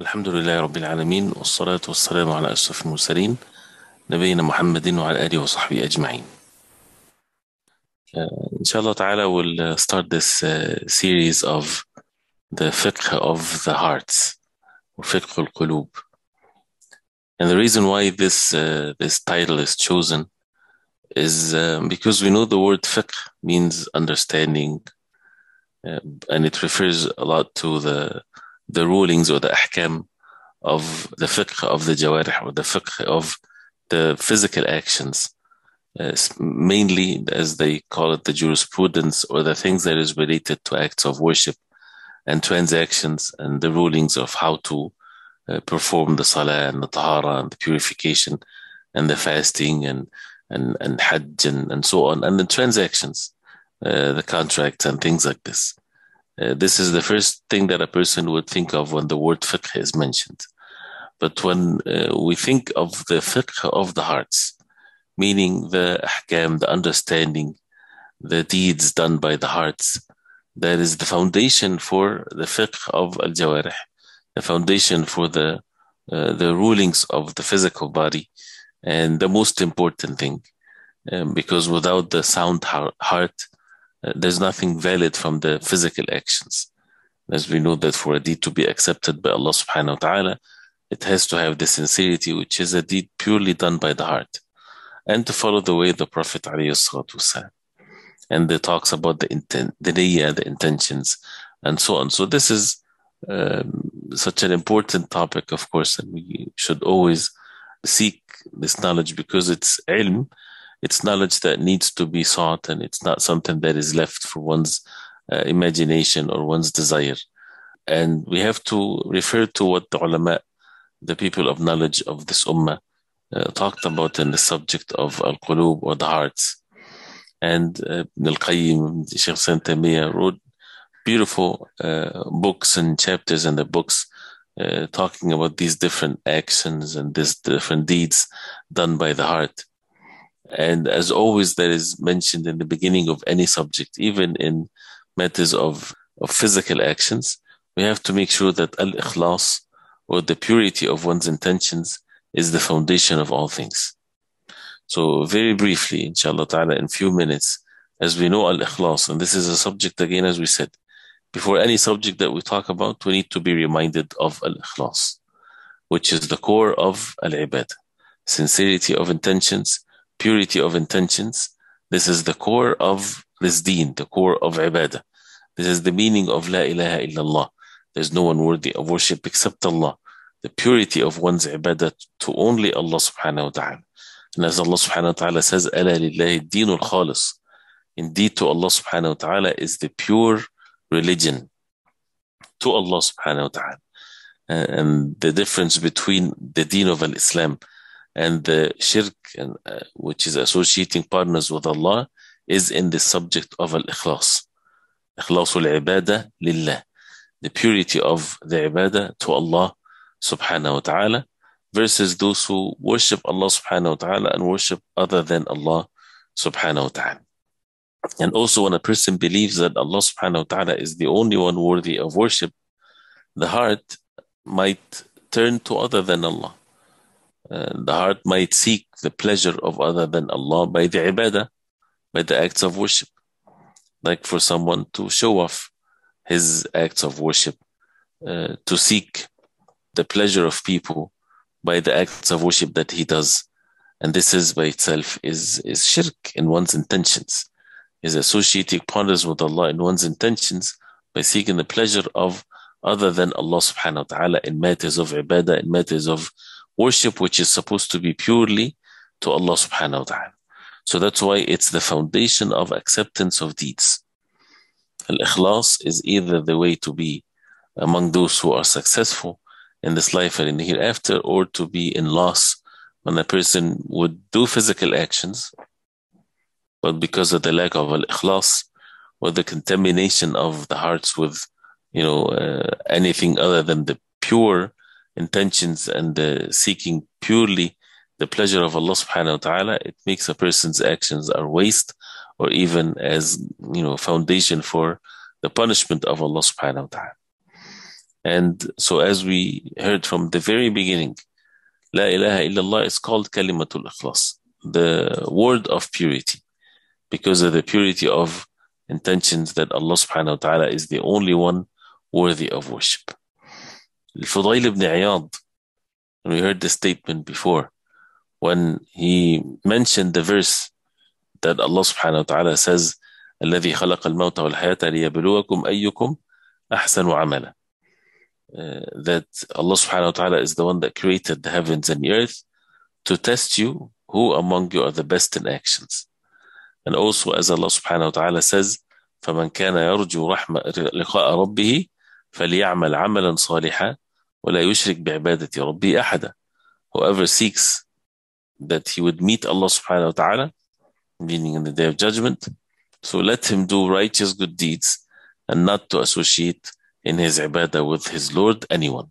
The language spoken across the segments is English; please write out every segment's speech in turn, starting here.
الحمد لله رب العالمين والصلاة والسلام على أشرف المرسلين نبينا محمد وعلى آله وصحبه أجمعين. Inshallah ta'ala we'll start this series of the fiqh of the hearts or fiqh al-qulub. And the reason why this title is chosen is because we know the word fiqh means understanding, and it refers a lot to the rulings or the ahkam of the fiqh of the jawarih, or the fiqh of the physical actions, mainly as they call it the jurisprudence, or the things that is related to acts of worship and transactions, and the rulings of how to perform the salah and the tahara and the purification and the fasting and hajj and so on, and the transactions, the contracts and things like this. This is the first thing that a person would think of when the word fiqh is mentioned. But when we think of the fiqh of the hearts, meaning the ahkam, the understanding, the deeds done by the hearts, that is the foundation for the fiqh of al-jawarih, the foundation for the rulings of the physical body, and the most important thing, because without the sound heart, there's nothing valid from the physical actions. As we know that for a deed to be accepted by Allah subhanahu wa ta'ala, it has to have the sincerity, which is a deed purely done by the heart, and to follow the way of the Prophet ﷺ. And it talks about the intent, the niyyah, the intentions, and so on. So this is such an important topic, of course, and we should always seek this knowledge, because it's ilm, it's knowledge that needs to be sought, and it's not something that is left for one's imagination or one's desire. And we have to refer to what the ulama, the people of knowledge of this ummah, talked about in the subject of al-qulub, or the hearts. And Ibn al-Qayyim, Shaykh Ibrahim wrote beautiful books and chapters in the books talking about these different actions and these different deeds done by the heart. And as always, that is mentioned in the beginning of any subject, even in matters of physical actions, we have to make sure that al-ikhlas, or the purity of one's intentions, is the foundation of all things. So very briefly, inshallah ta'ala, in few minutes, as we know al-ikhlas, and this is a subject, again, as we said, before any subject that we talk about, we need to be reminded of al-ikhlas, which is the core of al-ibadah. Sincerity of intentions, purity of intentions. This is the core of this deen, the core of ibadah. This is the meaning of la ilaha illallah. There's no one worthy of worship except Allah. The purity of one's ibadah to only Allah subhanahu wa ta'ala. And as Allah subhanahu wa ta'ala says, أَلَا لِلَّهِ الدِّينُ الْخَالِصِ. Indeed, to Allah subhanahu wa ta'ala is the pure religion. To Allah subhanahu wa ta'ala. And the difference between the deen of al-Islam and the shirk, which is associating partners with Allah, is in the subject of al-ikhlas. Ikhlasul ibadah lillah. The purity of the ibadah to Allah subhanahu wa ta'ala, versus those who worship Allah subhanahu wa ta'ala and worship other than Allah subhanahu wa ta'ala. And also, when a person believes that Allah subhanahu wa ta'ala is the only one worthy of worship, the heart might turn to other than Allah. The heart might seek the pleasure of other than Allah by the ibadah, by the acts of worship. Like for someone to show off his acts of worship, to seek the pleasure of people by the acts of worship that he does. And this is by itself is shirk in one's intentions, is associating partners with Allah in one's intentions by seeking the pleasure of other than Allah subhanahu wa ta'ala in matters of ibadah, in matters of worship, which is supposed to be purely to Allah subhanahu wa ta'ala. So that's why it's the foundation of acceptance of deeds. Al-ikhlas is either the way to be among those who are successful in this life and in the hereafter, or to be in loss when a person would do physical actions, but because of the lack of al-ikhlas, or the contamination of the hearts with anything other than the pure intentions and seeking purely the pleasure of Allah subhanahu wa ta'ala, it makes a person's actions are waste, or even as foundation for the punishment of Allah subhanahu wa ta'ala. And so as we heard from the very beginning, La ilaha illallah is called kalimatul ikhlas, the word of purity, because of the purity of intentions that Allah subhanahu wa ta'ala is the only one worthy of worship. Al-Fudayl ibn Iyad, we heard the statement before, when he mentioned the verse that Allah subhanahu wa ta'ala says, الذي خلق الموت والحياة ليبلوكم أيكم أحسن عملا. That Allah subhanahu wa ta'ala is the one that created the heavens and the earth to test you who among you are the best in actions. And also as Allah subhanahu wa ta'ala says, فمن كان يرجو لقاء ربه فليعمل عملا صالحا ولا يشرك بعبادة ربه أحدا. Whoever seeks that he would meet Allah subhanahu wa ta'ala, meaning in the day of judgment, so let him do righteous good deeds and not to associate in his ibadah with his Lord anyone.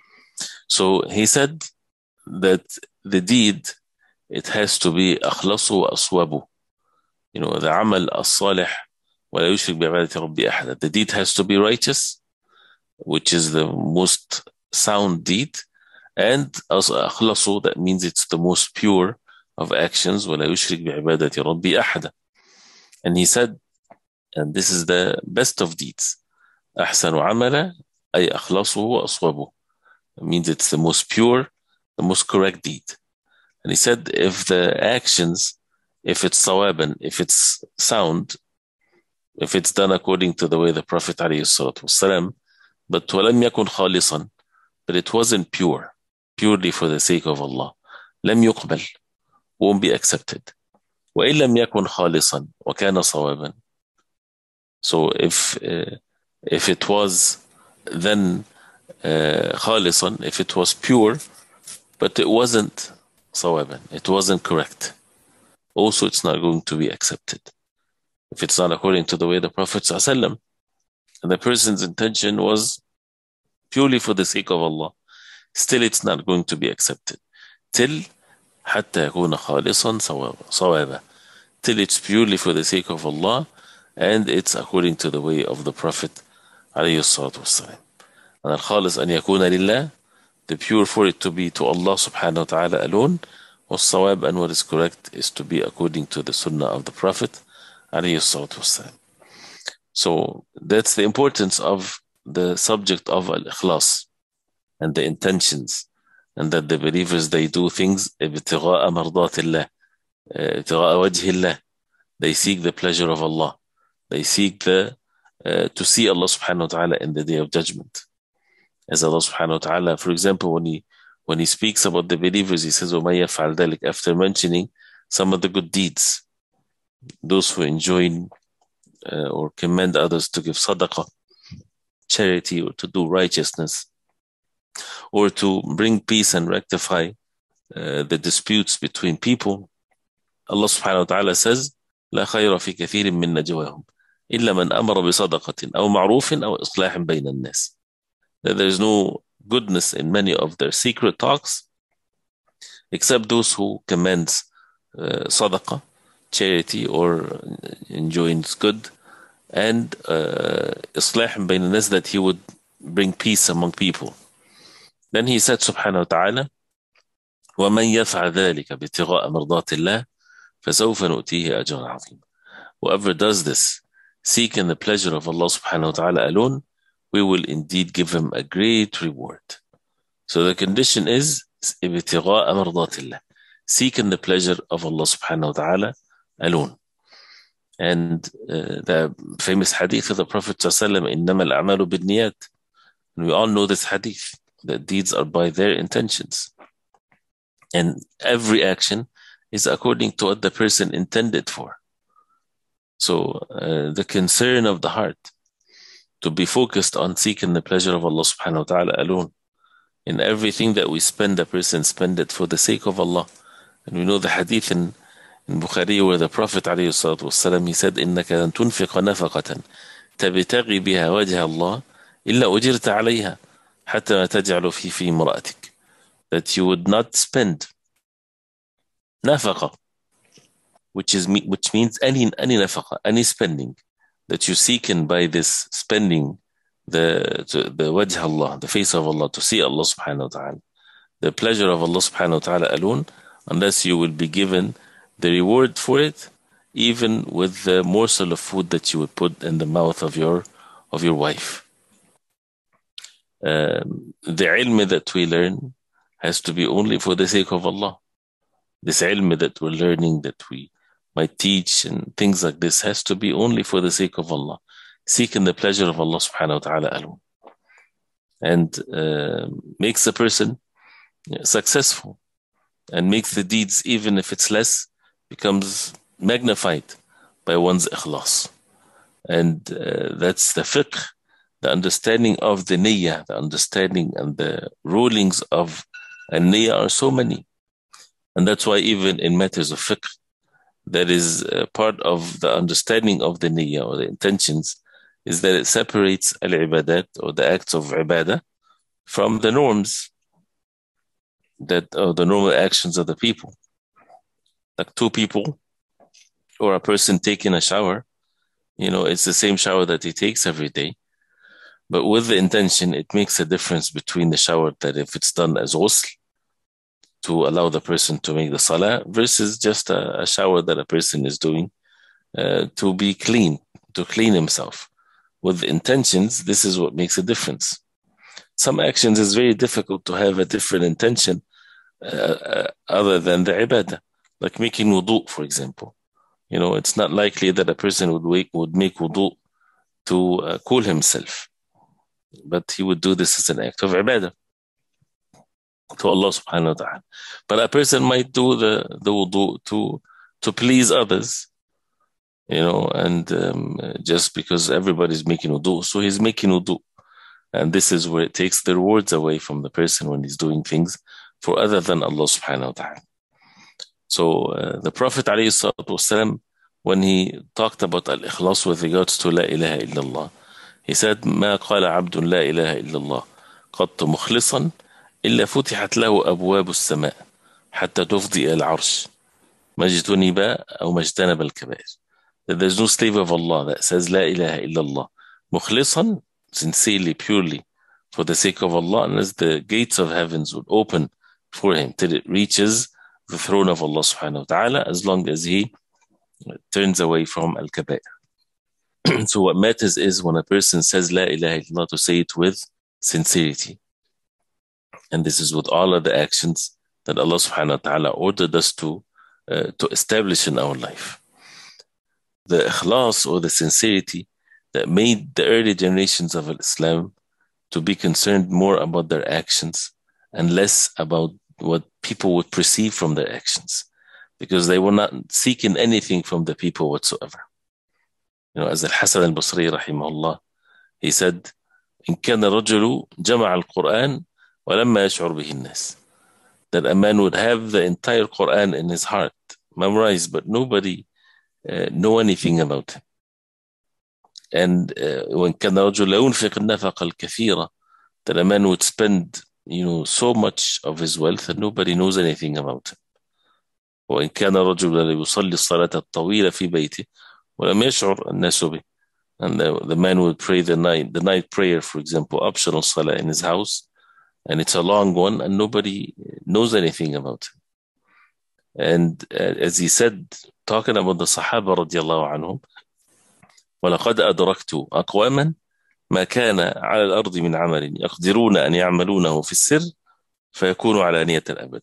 So he said that the deed, it has to be أخلصه وأصوبه. You know, the amal as-salih ولا يشرك بعبادة ربي أحدا. The deed has to be righteous, which is the most sound deed, and أخلصه, that means it's the most pure of actions, ولا يشرك بعبادة ربي أحدا. And he said, and this is the best of deeds, أحسن عملا أي أخلصه وأصوبه. It means it's the most pure, the most correct deed. And he said, if the actions, if it's sawaban, if it's sound, if it's done according to the way the Prophet ﷺ, but وَلَمْ يَكُنْ خَالِصًا, but it wasn't pure, purely for the sake of Allah, لم يقبل, won't be accepted. وإن لم يكن خالصا وكان صوابا. So if it was then خالصا, if it was pure, but it wasn't صوابا, it wasn't correct, also it's not going to be accepted. If it's not according to the way the Prophet ﷺ, and the person's intention was purely for the sake of Allah, still it's not going to be accepted. Till حتى يكون خالصا صوابا, till it's purely for the sake of Allah and it's according to the way of the Prophet عليه الصلاة والسلام. And الخالص أن يكون لله, the pure for it to be to Allah subhanahu wa ta'ala alone, والصواب, and what is correct is to be according to the sunnah of the Prophet عليه الصلاة والسلام. So that's the importance of the subject of al-ikhlas and the intentions, and that the believers, they do things ابتغاء مرضات الله, ابتغاء وجه الله. They seek the pleasure of Allah. They seek to see Allah subhanahu wa ta'ala in the day of judgment. As Allah subhanahu wa ta'ala, for example, when he speaks about the believers, he says, وَمَن يَفْعَلْ ذَلِكَ, after mentioning some of the good deeds, those who enjoin or commend others to give sadaqah, charity, or to do righteousness, or to bring peace and rectify the disputes between people. Allah subhanahu wa ta'ala says, لا خير في كثير من نجواهم إلا من أمر بصدقة أو معروف أو إصلاح بين الناس. That there is no goodness in many of their secret talks except those who commends sadaqah, charity, or enjoins good, and إصلاح بين الناس, that he would bring peace among people. Then he said subhanahu wa ta'ala, وَمَنْ يَفْعَلْ ذَلِكَ ابْتِغَاءَ مَرْضَاتِ اللَّهِ فَسَوْفَ نُؤْتِيهِ أَجْرًا عَظِيمًا. Whoever does this, seeking the pleasure of Allah subhanahu wa ta'ala alone, we will indeed give him a great reward. So the condition is ابتغاء مرضات الله, seeking the pleasure of Allah subhanahu wa ta'ala alone. And the famous hadith of the Prophet sallallahu alaihi wasallam, إنما الأعمال بالنيات. And we all know this hadith, that deeds are by their intentions. And every action is according to what the person intended for. So the concern of the heart to be focused on seeking the pleasure of Allah subhanahu wa ta'ala alone. In everything that we spend, the person spend it for the sake of Allah. And we know the hadith in Bukhari where the Prophet alayhi salatu wasalam, he said, إِنَّكَ لَن تُنْفِقَ نَفَقَةً تَبْتَغِي بِهَا وَجْهَ اللَّهِ إِلَّا أُجِرْتَ عَلَيْهَا حَتَّى مَا تَجْعَلُ فِي امْرَأَتِكَ. That you would not spend nafaqa, which means any nafaqa, any spending that you seek in by this spending the wajh Allah, the face of Allah, to see Allah subhanahu wa ta'ala, the pleasure of Allah subhanahu wa ta'ala alone, unless you will be given the reward for it, even with the morsel of food that you would put in the mouth of your wife. The ilm that we learn has to be only for the sake of Allah. This ilm that we're learning, that we might teach and things like this, has to be only for the sake of Allah, seeking the pleasure of Allah subhanahu wa ta'ala alone. And makes the person successful, and makes the deeds, even if it's less, becomes magnified by one's ikhlas. And that's the fiqh, the understanding of the niyyah, the understanding and the rulings of a niyyah are so many. And that's why even in matters of fiqh, that is part of the understanding of the niyyah or the intentions, is that it separates al-ibadat, or the acts of ibadah, from the norms, the normal actions of the people. Like two people or a person taking a shower, it's the same shower that he takes every day. But with the intention, it makes a difference between the shower that if it's done as ghusl, to allow the person to make the salah, versus just a shower that a person is doing to be clean, to clean himself. With the intentions, this is what makes a difference. Some actions is very difficult to have a different intention other than the ibadah, like making wudu, for example. It's not likely that a person would make wudu to cool himself, but he would do this as an act of ibadah to Allah subhanahu wa ta'ala. But a person might do the wudu to please others, and just because everybody's making wudu, so he's making wudu. And this is where it takes the rewards away from the person when he's doing things for other than Allah subhanahu wa ta'ala. So the Prophet ﷺ, when he talked about al-ikhlas with regards to la ilaha illallah, he said, ما قال عبد لا إله إلا الله قط مخلصا إلا فتحت له أبواب السماء حتى تفضي إلى العرش ما اجتنب أو ما اجتنب الكبائر. That there's no slave of Allah that says لا إله إلا الله مخلصا, sincerely, purely, for the sake of Allah, unless the gates of heavens would open for him till it reaches the throne of Allah subhanahu wa ta'ala, as long as he turns away from al-kabair. So what matters is when a person says La ilaha illallah, to say it with sincerity. And this is with all of the actions that Allah subhanahu wa ta'ala ordered us to establish in our life. The ikhlas, or the sincerity, that made the early generations of Islam to be concerned more about their actions and less about what people would perceive from their actions, because they were not seeking anything from the people whatsoever. As Al-Hasan al-Basri rahimahullah, he said, إن كان الرجل جمع القرآن ولما يشعر به الناس, that a man would have the entire Quran in his heart, memorized, but nobody know anything about him. And وإن كان الرجل لا ينفق النفقة الكثيرة, that a man would spend so much of his wealth and nobody knows anything about him. وإن كان الرجل لا يصلي الصلاة الطويلة في بيته ولم يشعر الناس به, and the man would pray the night prayer, for example, optional salah in his house, and it's a long one and nobody knows anything about him. And as he said, talking about the Sahaba radiallahu anhum, وَلَقَدْ أَدْرَكْتُ أَقْوَامًا ما كان على الأرض من عمل يقدرون أن يعملونه في السر فيكونوا علانية الأبد.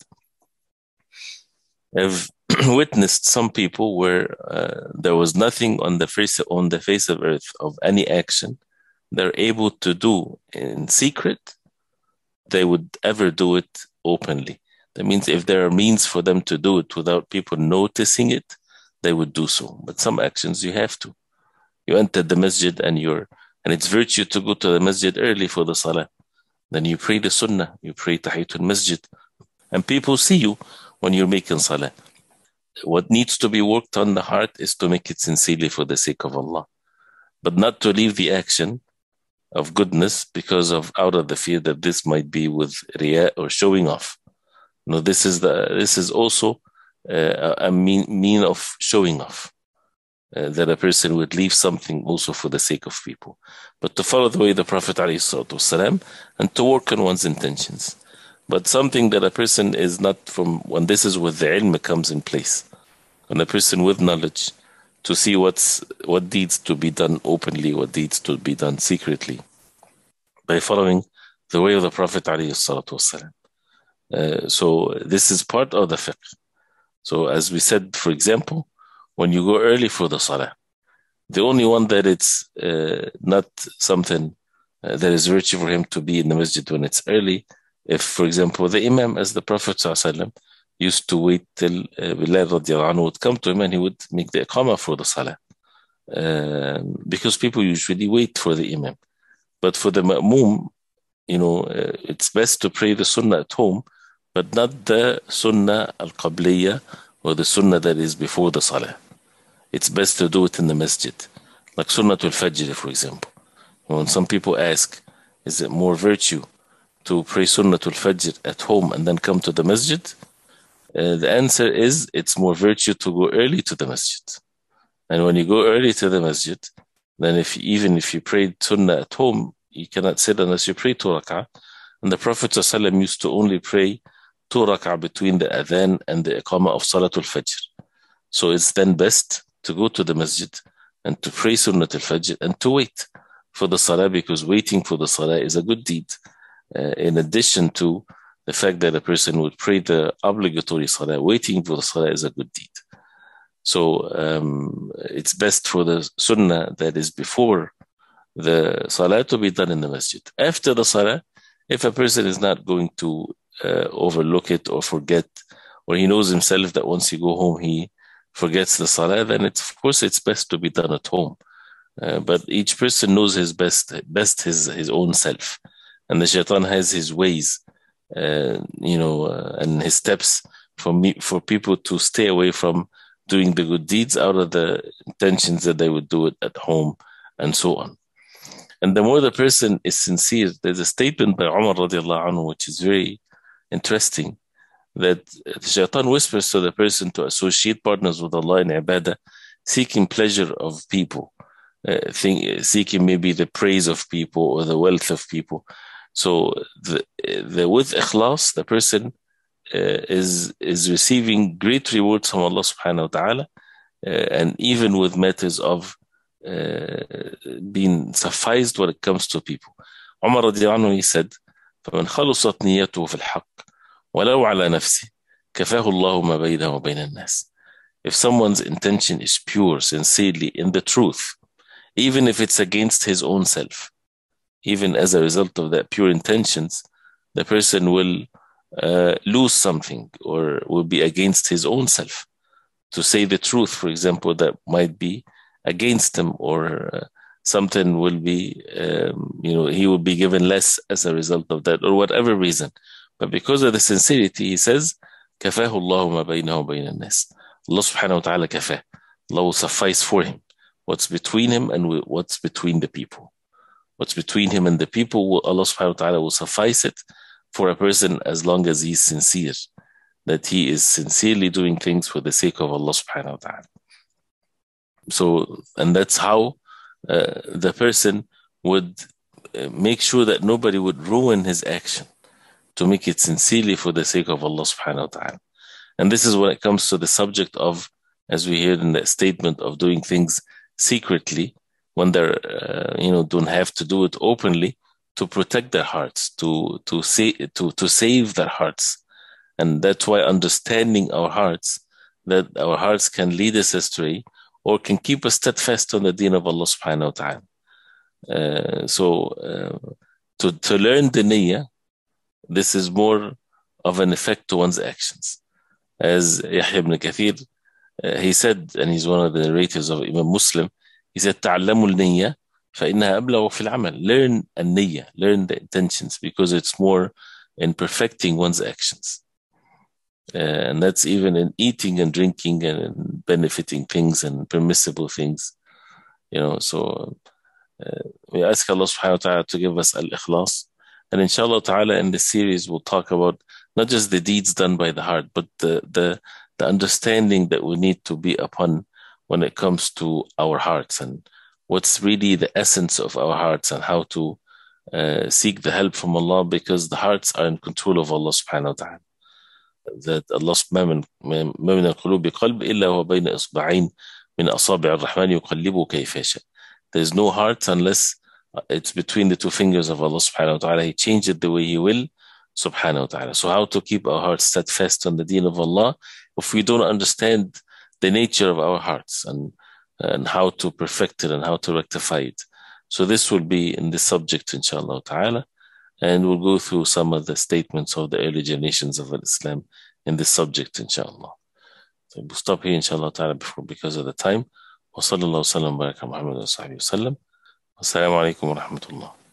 I've witnessed some people where there was nothing on the face of earth of any action they're able to do in secret, they would ever do it openly. That means if there are means for them to do it without people noticing it, they would do so. But some actions you have to. You enter the masjid and it's virtue to go to the masjid early for the salah. Then you pray the sunnah, you pray tahiyatul masjid, and people see you when you're making salah. What needs to be worked on the heart is to make it sincerely for the sake of Allah, but not to leave the action of goodness out of the fear that this might be with riya or showing off. No, this is also a mean of showing off. that a person would leave something also for the sake of people, but to follow the way of the Prophet ﷺ and to work on one's intentions. But something that a person is not from, when this is where the ilm comes in place, when a person with knowledge to see what needs to be done openly, what needs to be done secretly, by following the way of the Prophet ﷺ. So this is part of the fiqh. So as we said, for example, when you go early for the salah, the only one that it's not something that is virtue for him to be in the masjid when it's early, if, for example, the imam, as the Prophet ﷺ used to wait till Bilal radiallahu anhu would come to him and he would make the iqamah for the salah. Because people usually wait for the imam. But for the ma'moom, it's best to pray the sunnah at home, but not the sunnah al-qabliyah or the sunnah that is before the salah. It's best to do it in the masjid. Like Sunnatul Fajr, for example. When some people ask, is it more virtue to pray Sunnatul Fajr at home and then come to the masjid? The answer is, it's more virtue to go early to the masjid. And when you go early to the masjid, then even if you prayed Sunnah at home, you cannot sit unless you pray 2 rak'ah. And the Prophet ﷺ used to only pray 2 rak'ah between the adhan and the iqamah of Salatul Fajr. So it's then best to go to the masjid and to pray Sunnatul Fajr and to wait for the salah, because waiting for the salah is a good deed. In addition to the fact that a person would pray the obligatory salah, waiting for the salah is a good deed. So it's best for the sunnah that is before the salah to be done in the masjid. After the salah, if a person is not going to overlook it or forget, or he knows himself that once he go home he forgets the salah, then of course it's best to be done at home. But each person knows his best his own self, and the shaitan has his ways, and his steps for people to stay away from doing the good deeds out of the intentions that they would do it at home, and so on. And the more the person is sincere, there's a statement by Umar radiallahu anhu which is very interesting, that the shaitan whispers to the person to associate partners with Allah in ibadah, seeking pleasure of people, seeking maybe the praise of people or the wealth of people. So with ikhlas, the person is receiving great rewards from Allah subhanahu wa ta'ala, and even with matters of being sufficed when it comes to people. Umar radiallahu anhu, he said, فَمَنْ خَلُصَتْ نِيَّتُهُ فِي الْحَقِّ وَلَوْ عَلَى نَفْسِهِ كَفَاهُ اللَّهُ مَا بَيْنَهُ وَبَيْنَ النَّاسِ. If someone's intention is pure, sincerely, in the truth, even if it's against his own self, even as a result of that pure intentions, the person will lose something or will be against his own self. To say the truth, for example, that might be against him, or something will be, he will be given less as a result of that, or whatever reason. But because of the sincerity, he says, كَفَاهُ اللَّهُ مَا بَيْنَهُ وَبَيْنَ النَّاسِ. Allah subhanahu wa ta'ala kafah. Allah will suffice for him. What's between him and what's between the people. What's between him and the people, Allah subhanahu wa ta'ala will suffice it for a person as long as he's sincere, that he is sincerely doing things for the sake of Allah subhanahu wa ta'ala. So, and that's how the person would make sure that nobody would ruin his action, to make it sincerely for the sake of Allah subhanahu wa ta'ala. And this is when it comes to the subject of, as we heard in the statement, of doing things secretly, when they're, don't have to do it openly, to protect their hearts, to save their hearts. And that's why understanding our hearts, that our hearts can lead us astray or can keep us steadfast on the deen of Allah subhanahu wa ta'ala. To learn the niyyah, this is more of an effect to one's actions. As Yahya ibn Kathir, he said, and he's one of the narrators of Imam Muslim, he said, تعلموا النية فإنها أبلغ في العمل. Learn النية, learn the intentions, because it's more in perfecting one's actions. And that's even in eating and drinking and in benefiting things and permissible things. So we ask Allah subhanahu wa ta'ala to give us al-ikhlas. And inshallah ta'ala, in this series, we'll talk about not just the deeds done by the heart, but the understanding that we need to be upon when it comes to our hearts and what's really the essence of our hearts and how to seek the help from Allah, because the hearts are in control of Allah subhanahu wa ta'ala. That Allah ما من القلوب قلب إلا هو بين إصبعين من أصابع الرحمن يقلبه كيف يشاء. There is no heart unless it's between the two fingers of Allah subhanahu wa ta'ala. He changes it the way He will subhanahu wa ta'ala. So how to keep our hearts steadfast on the deen of Allah if we don't understand the nature of our hearts and how to perfect it and how to rectify it. So this will be in this subject inshallah ta'ala, and we'll go through some of the statements of the early generations of Islam in this subject inshallah. So we'll stop here inshallah ta'ala because of the time. وصلى الله وسلم وبارك على محمد وصحبه وسلم. والسلام عليكم ورحمة الله.